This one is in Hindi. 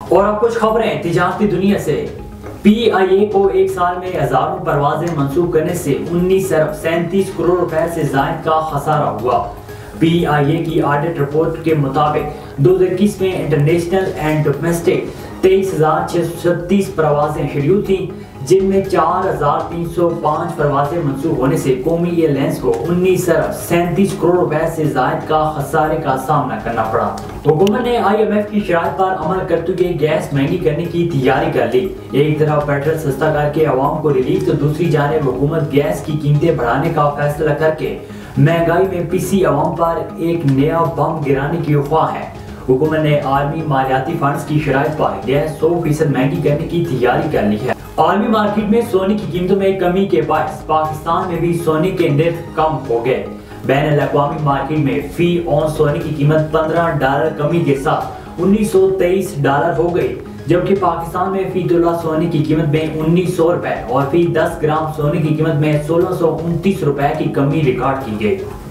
और अब कुछ खबरें तिजारती दुनिया से। PIA को एक साल में हजारों परवाजें मंसूख करने से 19 अरब 37 करोड़ रुपए से जायद का खसारा हुआ। PIA की ऑडिट रिपोर्ट के मुताबिक 2021 में इंटरनेशनल एंड डोमेस्टिक 23,636 परवाजें शेड्यूल थी, जिनमें 4,305 परवाजें मंसूख होने से कौमी एयरलाइंस को 19 अरब 37 करोड़ रुपए से जायद का खसारे का सामना करना पड़ा। हुकूमत ने IMF की शराइत पर अमल करते हुए गैस महंगी करने की तैयारी कर ली। एक तरफ पेट्रोल सस्ता करके अवाम को रिलीफ, तो दूसरी जानिब हुकूमत गैस की कीमतें बढ़ाने का फैसला करके महंगाई में पिसी अवाम पर एक नया बम गिराने की अफवाह है। हुकूमत ने आलमी मालियाती फंड्स की शराइत पर गैस 100% महंगी करने की तैयारी कर ली है। आलमी मार्केट में सोने की कीमतों में कमी के बायस पाकिस्तान में भी सोने के निर्ख कम हो गए। बैनुल-अक़वामी मार्केट में फी औंस सोने की कीमत $15 कमी के साथ $1923 हो गई, जबकि पाकिस्तान में फी तोला सोने की कीमत में ₹1900 और फी 10 ग्राम सोने की कीमत में ₹1629 की कमी रिकॉर्ड की गई।